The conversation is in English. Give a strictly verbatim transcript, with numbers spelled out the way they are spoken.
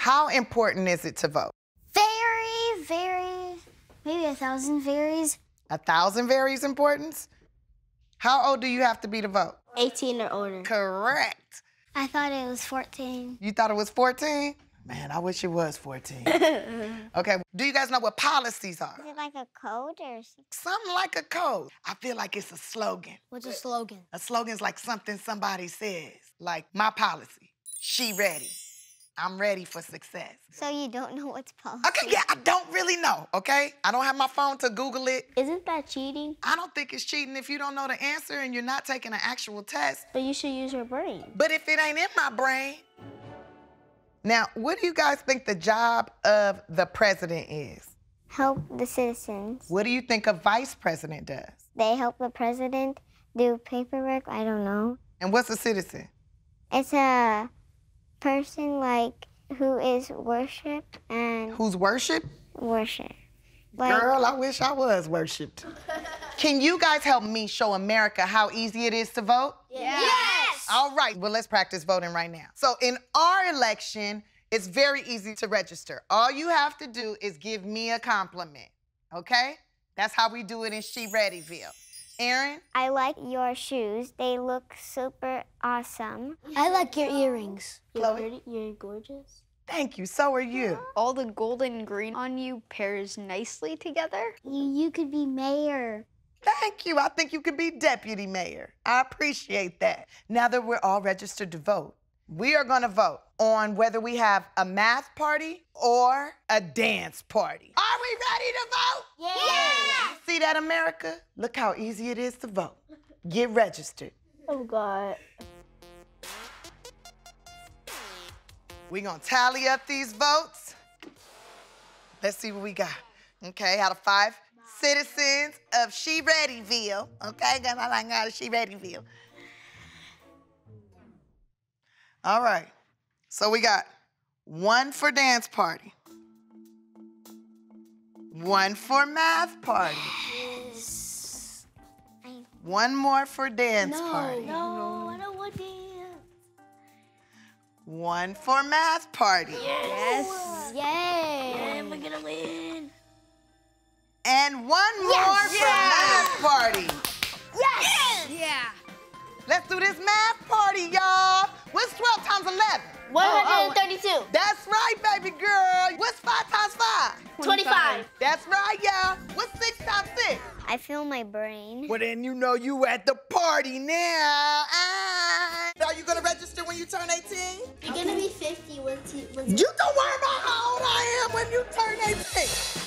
How important is it to vote? Very, very, maybe a thousand varies. A thousand varies importance? How old do you have to be to vote? eighteen or older. Correct. I thought it was fourteen. You thought it was fourteen? Man, I wish it was fourteen. Okay, do you guys know what policies are? Is it like a code or something? Something like a code. I feel like it's a slogan. What's a slogan? A slogan's like something somebody says. Like, my policy, she ready. I'm ready for success. So you don't know what's policy? Okay, yeah, I don't really know, okay? I don't have my phone to Google it. Isn't that cheating? I don't think it's cheating if you don't know the answer and you're not taking an actual test. But you should use your brain. But if it ain't in my brain. Now, what do you guys think the job of the president is? Help the citizens. What do you think a vice president does? They help the president do paperwork, I don't know. And what's a citizen? It's a person like who is worshipped and Who's worshiped? worship. Like, Girl, I wish I was worshipped. Can you guys help me show America how easy it is to vote? yes! yes! All right, well, let's practice voting right now. So in our election, it's very easy to register. All you have to do is give me a compliment, okay? That's how we do it in She Readyville. Aaron? I like your shoes. They look super awesome. I like your earrings. Chloe? You're gorgeous. Thank you, so are you. All the gold and green on you pairs nicely together. You, you could be mayor. Thank you, I think you could be deputy mayor. I appreciate that. Now that we're all registered to vote, we are gonna vote on whether we have a math party or a dance party. Are we ready to vote? Yeah! See that, America? Look how easy it is to vote. Get registered. Oh, God. We're gonna tally up these votes. Let's see what we got. Okay, out of five citizens of She Readyville. Okay, got my line out of She Readyville. All right, so we got one for dance party, one for math party, Yes. one more for dance No, party, no, I don't want to. one for math party, Yes. Yay. And we're gonna win. and one more Yes. for math party. Yes. Yeah. Let's do this math party, y'all. What's twelve times eleven? one hundred thirty-two. That's right, baby girl. What's five times five? twenty-five. That's right, y'all. What's six times six? I feel my brain. Well, then you know you at the party now. Ah. Are you gonna register when you turn eighteen? You're gonna be fifty once you. You don't worry about how old I am when you turn eighteen.